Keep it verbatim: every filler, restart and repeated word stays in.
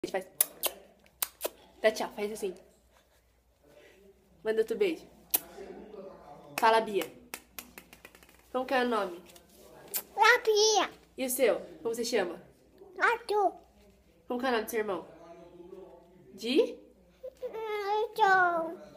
Faz. Dá tchau, faz assim. Manda outro beijo. Fala, Bia. Como que é o nome? Lapinha. E o seu? Como você chama? Arthur. Como que é o nome do seu irmão? De? Então.